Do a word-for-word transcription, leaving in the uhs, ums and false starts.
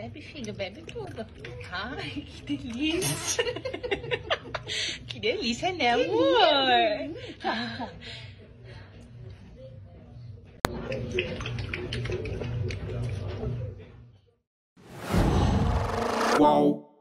Bebe, filho, bebe tudo. Ai, que delícia. Que delícia, né, amor? Ah. Uau!